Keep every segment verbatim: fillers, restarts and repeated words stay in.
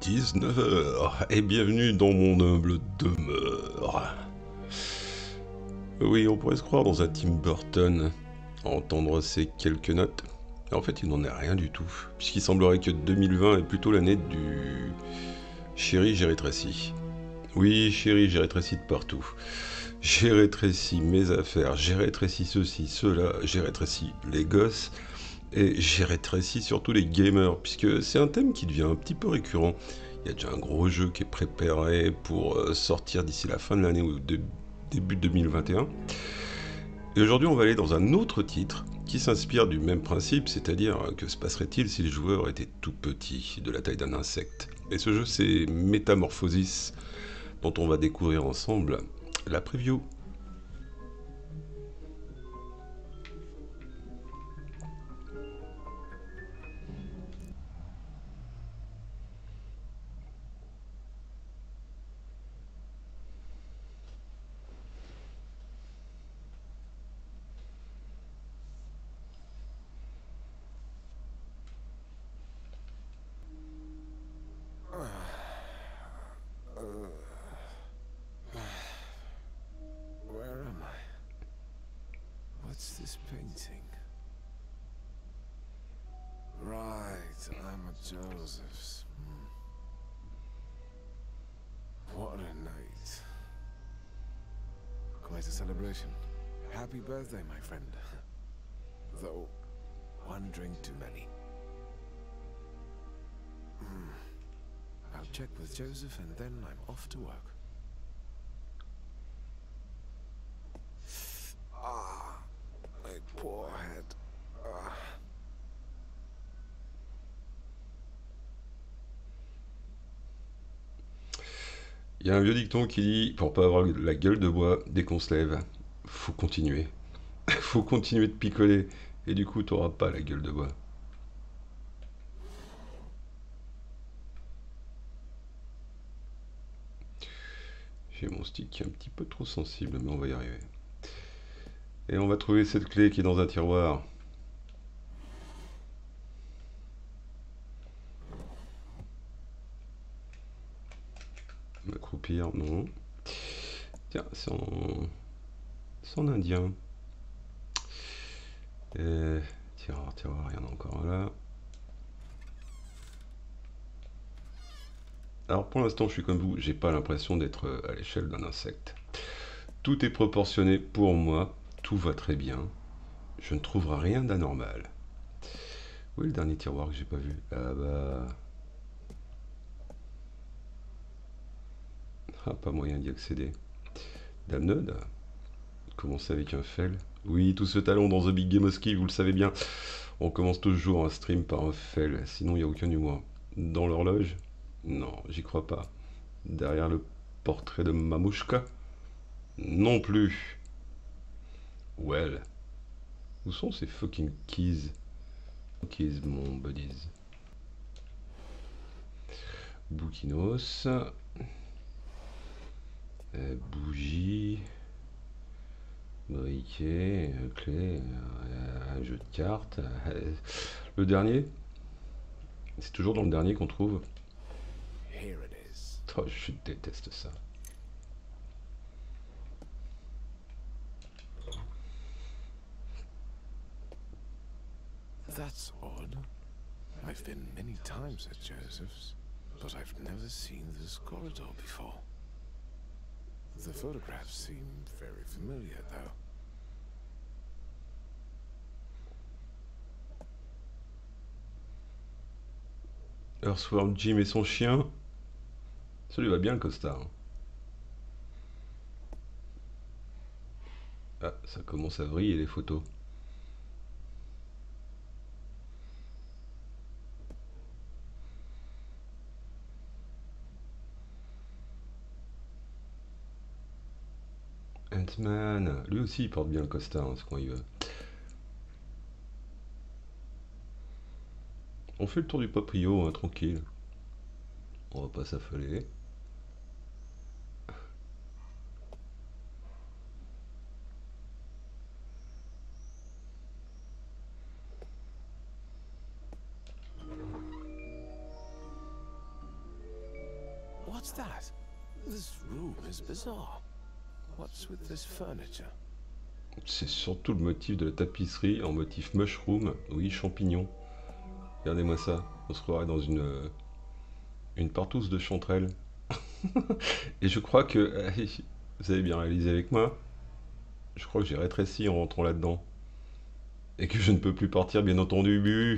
dix-neuf heures, et bienvenue dans mon humble demeure. Oui, on pourrait se croire dans un Tim Burton, à entendre ces quelques notes. En fait, il n'en est rien du tout, puisqu'il semblerait que deux mille vingt est plutôt l'année du... Chérie, j'ai rétréci. Oui, chérie, j'ai rétréci de partout. J'ai rétréci mes affaires, j'ai rétréci ceci, cela, j'ai rétréci les gosses, et j'ai rétréci surtout les gamers, puisque c'est un thème qui devient un petit peu récurrent. Il y a déjà un gros jeu qui est préparé pour euh, sortir d'ici la fin de l'année ou de, début deux mille vingt et un. Et un. Et aujourd'hui, on va aller dans un autre titre qui s'inspire du même principe, c'est-à-dire euh, que se passerait-il si le joueur était tout petit, de la taille d'un insecte. Et ce jeu, c'est Metamorphosis, dont on va découvrir ensemble la preview. Where am I? What's this painting? Right, I'm at Joseph's. Hmm. What a night. Quite a celebration. Happy birthday, my friend. Though, one drink too many. Hmm. I'll check with Joseph and then I'm off to work. Ah, my poor head. Ah. Il y a un vieux dicton qui dit, pour pas avoir la gueule de bois dès qu'on se lève, faut continuer. Faut continuer de picoler, et du coup t'auras pas la gueule de bois. J'ai mon stick qui est un petit peu trop sensible, mais on va y arriver. Et on va trouver cette clé qui est dans un tiroir. M'accroupir, non. Tiens, c'est en... c'est en indien. Et... Tiroir, tiroir, il y en a encore un là. Alors pour l'instant, je suis comme vous, j'ai pas l'impression d'être à l'échelle d'un insecte. Tout est proportionné pour moi, tout va très bien. Je ne trouverai rien d'anormal. Où est le dernier tiroir que j'ai pas vu? Ah bah... Ah, pas moyen d'y accéder. Damned? Commencer avec un fail. Oui, tout ce talent dans The Big Game of Ski, vous le savez bien. On commence toujours un stream par un fail, sinon il n'y a aucun humour. Dans l'horloge? Non, j'y crois pas. Derrière le portrait de Mamouchka? Non plus. Well. Où sont ces fucking keys? Keys, mon buddies. Bouquinos. Euh, bougie. Briquet. euh, Clé. euh, Un jeu de cartes. euh, Le dernier? C'est toujours dans le dernier qu'on trouve. Here it is. Oh, je déteste ça. That's odd. I've been many times at Joseph's, but I've never seen this corridor before. The photographs seem very familiar, though. Earthworm Jim et son chien. Ça lui va bien le costard. Ah, ça commence à vriller les photos. Ant-Man, lui aussi il porte bien le costard, hein, c'est quand il veut. On fait le tour du proprio, hein, tranquille. On va pas s'affoler. that? This room is bizarre. What's with this furniture? C'est surtout le motif de la tapisserie en motif mushroom, oui, champignon. Regardez-moi ça, on se croirait dans une, euh, une partouze de chanterelle. Et je crois que, euh, vous avez bien réalisé avec moi, je crois que j'ai rétréci en rentrant là-dedans. Et que je ne peux plus partir, bien entendu.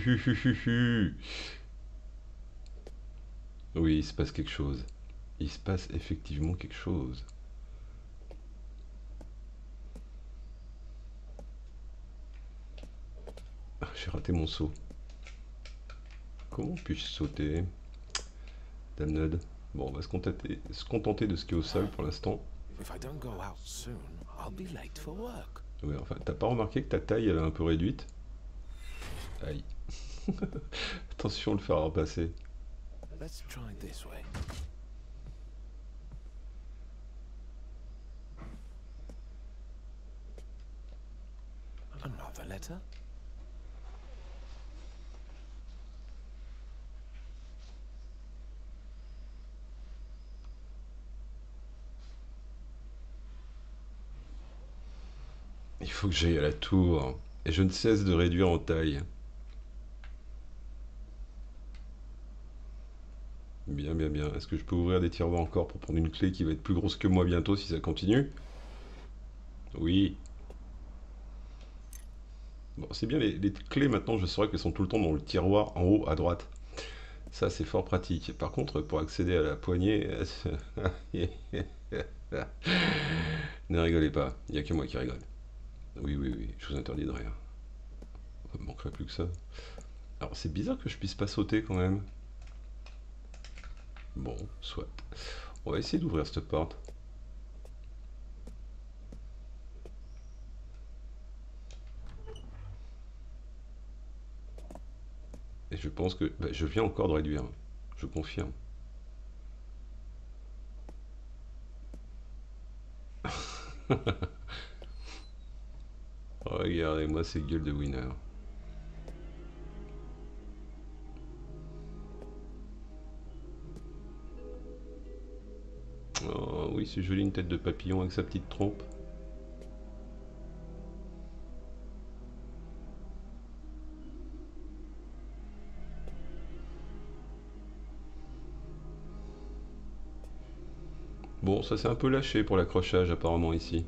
Oui, il se passe quelque chose. Il se passe effectivement quelque chose. Ah, j'ai raté mon saut. Comment puis-je sauter? Damned. Bon, on va se contenter, se contenter de ce qui est au sol pour l'instant. If I don't go out soon, I'll be late for work. Oui, enfin, t'as pas remarqué que ta taille elle est un peu réduite? Aïe. Attention de le faire repasser. Let's try this way. Another letter? Il faut que j'aille à la tour. Et je ne cesse de réduire en taille. Bien, bien, bien. Est-ce que je peux ouvrir des tiroirs encore pour prendre une clé qui va être plus grosse que moi bientôt si ça continue? Oui. Bon, c'est bien, les, les clés maintenant, je saurais qu'elles sont tout le temps dans le tiroir en haut à droite. Ça, c'est fort pratique. Par contre, pour accéder à la poignée... ne rigolez pas, il n'y a que moi qui rigole. Oui, oui, oui, je vous interdis de rire. Il me manquerait plus que ça. Alors, c'est bizarre que je puisse pas sauter quand même. Bon, soit. On va essayer d'ouvrir cette porte. Et je pense que... Bah, je viens encore de réduire. Je confirme. Regardez-moi ces gueules de winner. Oh oui, c'est joli une tête de papillon avec sa petite trompe. Bon, ça s'est un peu lâché pour l'accrochage apparemment ici.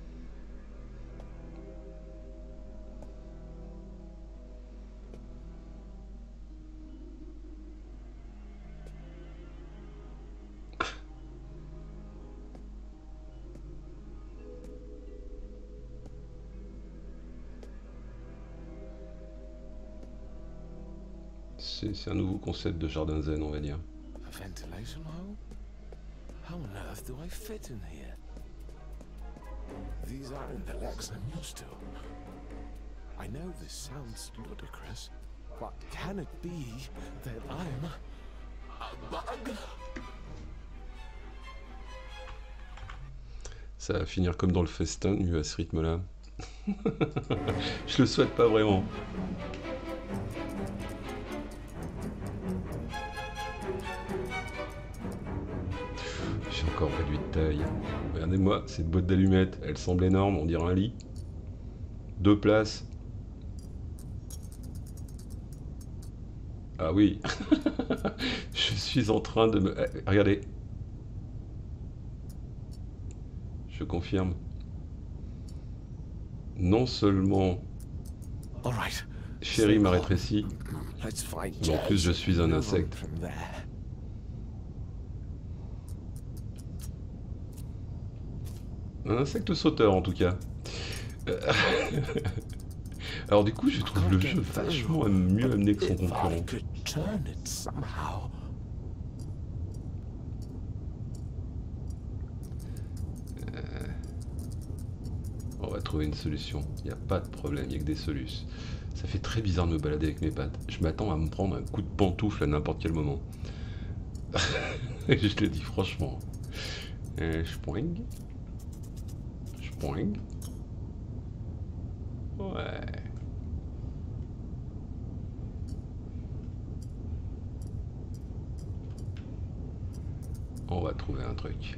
C'est un nouveau concept de jardin zen, on va dire. A ventilation hole? How on earth do I fit in here? These aren't the legs I'm used to. I know this sounds ludicrous, but can it be that I'm a bug? Ça va finir comme dans le festin, nu à ce rythme-là. Je le souhaite pas vraiment. J'ai encore réduit de taille. Regardez-moi, cette boîte d'allumettes, elle semble énorme, on dirait un lit. Deux places. Ah oui. Je suis en train de me... Eh, regardez. Je confirme. Non seulement Chérie m'a rétréci, mais en plus je suis un insecte. Un insecte sauteur en tout cas. Alors du coup je trouve le jeu vachement mieux amené que son concurrent. On va trouver une solution, il n'y a pas de problème, il n'y a que des solutions. Ça fait très bizarre de me balader avec mes pattes. Je m'attends à me prendre un coup de pantoufle à n'importe quel moment. Je te le dis franchement. Euh, Spoing. Spoing. Ouais. On va trouver trouver un truc.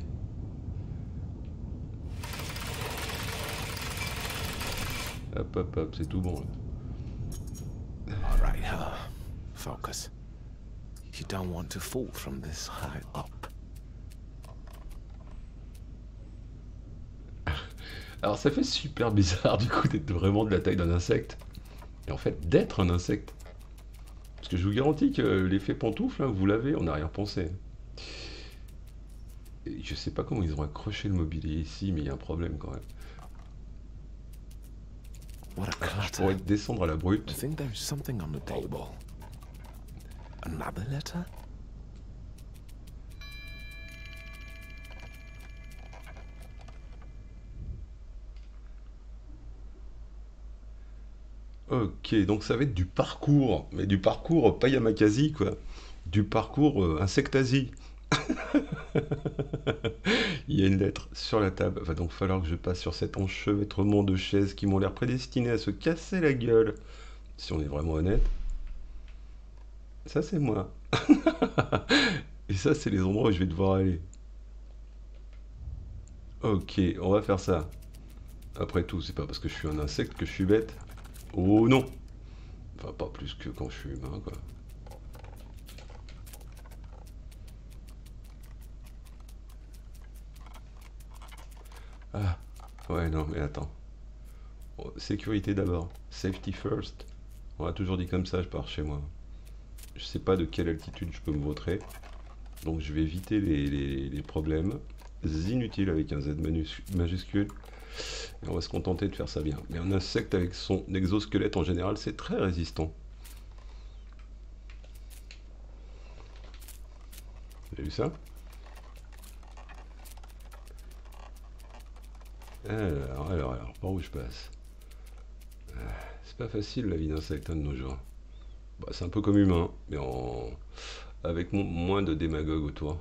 Hop, hop, hop, c'est tout bon là. All right, uh, focus. You don't want to fall from this high up. Alors ça fait super bizarre du coup d'être vraiment de la taille d'un insecte. Et en fait d'être un insecte. Parce que je vous garantis que l'effet pantoufle, hein, vous l'avez en arrière-pensée. Et je sais pas comment ils ont accroché le mobilier ici, mais il y a un problème quand même. What a Je clutter. pourrais descendre à la brute. I think there's something on the table. Another letter? Ok, donc ça va être du parcours. Mais du parcours pas Yamakasi quoi. Du parcours euh, Insectasie. Il y a une lettre sur la table. Va donc falloir que je passe sur cet enchevêtrement de chaises qui m'ont l'air prédestinées à se casser la gueule. Si on est vraiment honnête. Ça c'est moi. Et ça c'est les endroits où je vais devoir aller. Ok, on va faire ça. Après tout, c'est pas parce que je suis un insecte que je suis bête. Oh non. Enfin, pas plus que quand je suis humain, quoi. Ah, ouais, non, mais attends. Oh, sécurité d'abord. Safety first. On a toujours dit comme ça, je pars chez moi. Je sais pas de quelle altitude je peux me vautrer. Donc je vais éviter les, les, les problèmes inutiles avec un Z majuscule. Et on va se contenter de faire ça bien. Mais un insecte avec son exosquelette en général, c'est très résistant. Vous avez vu ça? Alors, alors, alors, par où je passe? C'est pas facile la vie d'insecte hein, de nos jours. Bah, c'est un peu comme humain, mais en... avec mo moins de démagogues autour.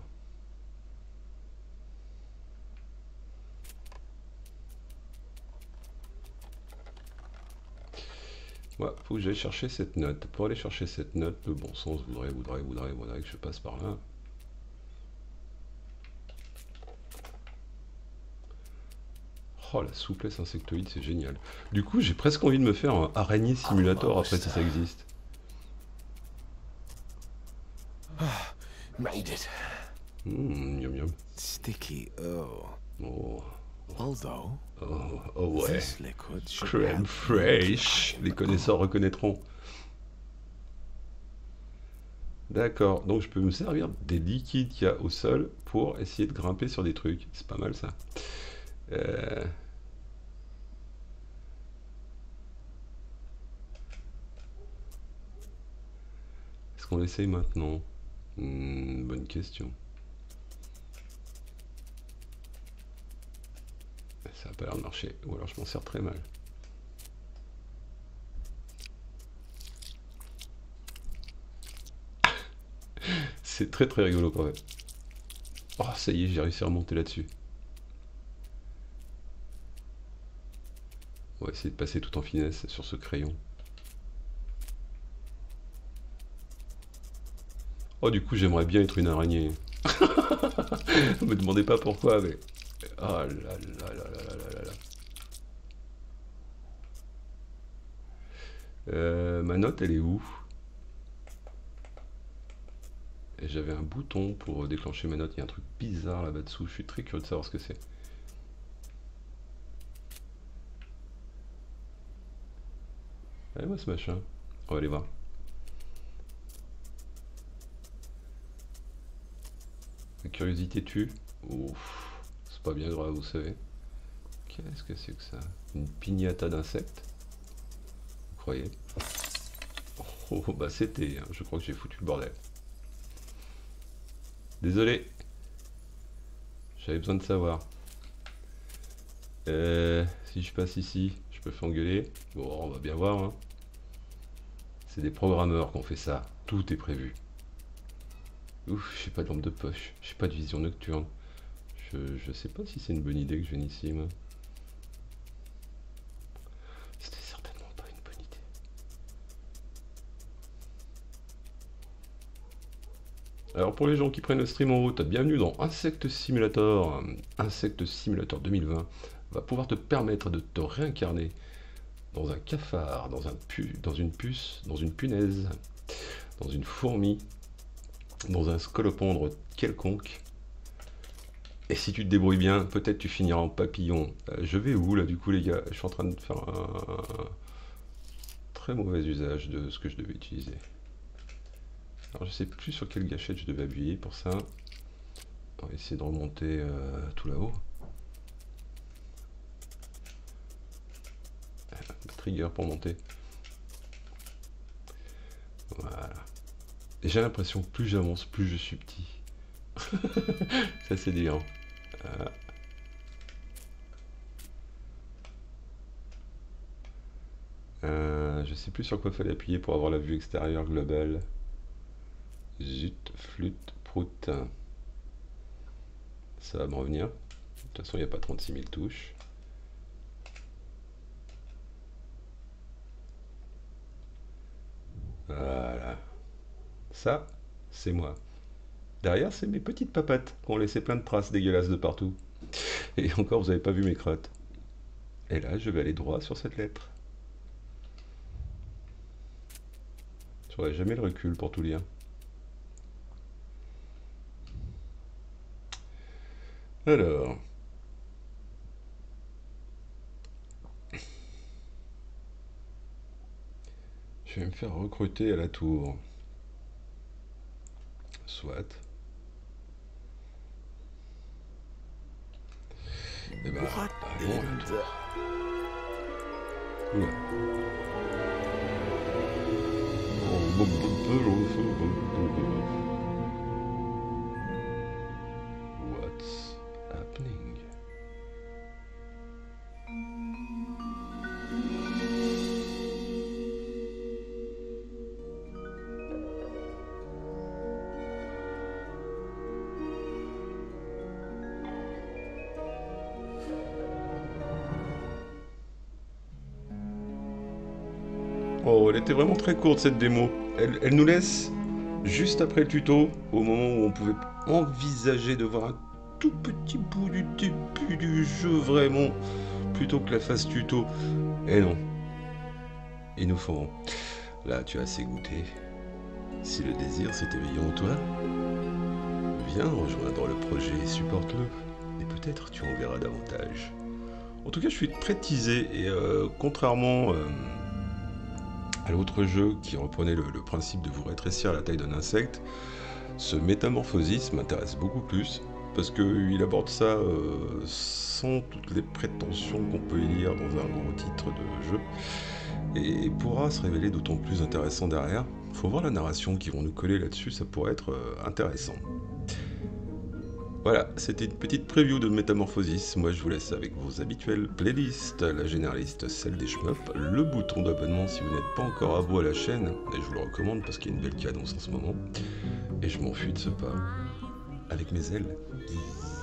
Ouais, faut que j'aille chercher cette note. Pour aller chercher cette note, le bon sens voudrait, voudrait, voudrait, voudrait que je passe par là. Oh, la souplesse insectoïde, c'est génial. Du coup, j'ai presque envie de me faire un araignée simulator après si ça existe. Made it. Mmh, miam miam. Sticky, oh. Oh, Although, oh, oh ouais. this liquid should Crème have fraîche. Les connaisseurs reconnaîtront. D'accord, donc je peux me servir des liquides qu'il y a au sol pour essayer de grimper sur des trucs. C'est pas mal ça. Euh... Est-ce qu'on l'essaye maintenant? hmm, Bonne question. Ça n'a pas l'air de marcher, ou alors je m'en sers très mal. C'est très très rigolo quand même. Oh, ça y est, j'ai réussi à remonter là-dessus. On va essayer de passer tout en finesse sur ce crayon. Oh, du coup, j'aimerais bien être une araignée. Ne me demandez pas pourquoi, mais... Oh là là là là là là là. Euh, ma note, elle est où? Et j'avais un bouton pour déclencher ma note. Il y a un truc bizarre là-bas dessous. Je suis très curieux de savoir ce que c'est. Allez, moi ce machin. On va aller voir. La curiosité tue. Ouf. C'est pas bien grave, vous savez. Qu'est-ce que c'est que ça? Une piñata d'insectes? Vous croyez? Oh, oh, bah c'était. Hein. Je crois que j'ai foutu le bordel. Désolé. J'avais besoin de savoir. Euh, si je passe ici, je peux faire engueuler. Bon, on va bien voir. Hein. C'est des programmeurs qui ont fait ça. Tout est prévu. Ouf, j'ai pas de lampe de poche. J'ai pas de vision nocturne. Je, je sais pas si c'est une bonne idée que je vienne ici, moi. C'était certainement pas une bonne idée. Alors pour les gens qui prennent le stream en route, bienvenue dans Insect Simulator. Insect Simulator deux mille vingt va pouvoir te permettre de te réincarner dans un cafard, dans, un pu, dans une puce, dans une punaise, dans une fourmi, dans un scolopendre quelconque. Et si tu te débrouilles bien, peut-être tu finiras en papillon. Euh, je vais où là du coup les gars? Je suis en train de faire un, un très mauvais usage de ce que je devais utiliser. Alors je sais plus sur quelle gâchette je devais appuyer pour ça. On va essayer de remonter euh, tout là-haut. Trigger pour monter. Voilà. Et j'ai l'impression que plus j'avance, plus je suis petit. Ça c'est dur. Euh... Euh, je sais plus sur quoi fallait appuyer pour avoir la vue extérieure globale. Zut, flûte, prout. Ça va me revenir. De toute façon, il n'y a pas trente-six mille touches. Voilà. Ça, c'est moi. Derrière, c'est mes petites papates qui ont laissé plein de traces dégueulasses de partout. Et encore, vous n'avez pas vu mes crottes. Et là, je vais aller droit sur cette lettre. J'aurai jamais le recul pour tout lire. Alors... Je vais me faire recruter à la tour. Soit. Et ben, allons à la tour. Oula. What's happening? Oh, elle était vraiment très courte cette démo. Elle, elle nous laisse juste après le tuto, au moment où on pouvait envisager de voir un tout petit bout du début du jeu vraiment, plutôt que la phase tuto. Et non. Il nous faut. Là, tu as assez goûté. Si le désir s'est éveillé en toi, viens rejoindre le projet et supporte-le. Et peut-être tu en verras davantage. En tout cas, je suis très teasé et euh, contrairement... Euh, à l'autre jeu qui reprenait le, le principe de vous rétrécir la taille d'un insecte, ce Métamorphosis m'intéresse beaucoup plus parce qu'il aborde ça euh, sans toutes les prétentions qu'on peut y lire dans un gros titre de jeu et pourra se révéler d'autant plus intéressant derrière. Faut voir la narration qui vont nous coller là-dessus, ça pourrait être euh, intéressant. Voilà, c'était une petite preview de Métamorphosis. Moi, je vous laisse avec vos habituelles playlists, la généraliste, celle des shmups, le bouton d'abonnement si vous n'êtes pas encore abonné à la chaîne, et je vous le recommande parce qu'il y a une belle cadence en ce moment. Et je m'enfuis de ce pas avec mes ailes.